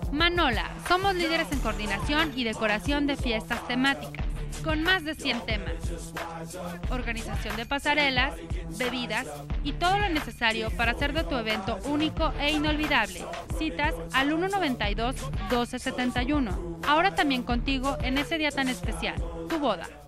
Manola, somos líderes en coordinación y decoración de fiestas temáticas, con más de 100 temas. Organización de pasarelas, bebidas y todo lo necesario para hacer de tu evento único e inolvidable. Citas al 192-1271. Ahora también contigo en ese día tan especial, tu boda.